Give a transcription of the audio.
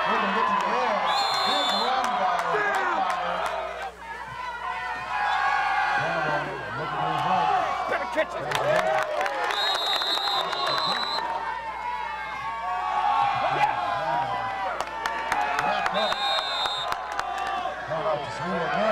Able to get to the edge. Big run by looking to his right. Better catch it. Wrap up. Come out to Sewell.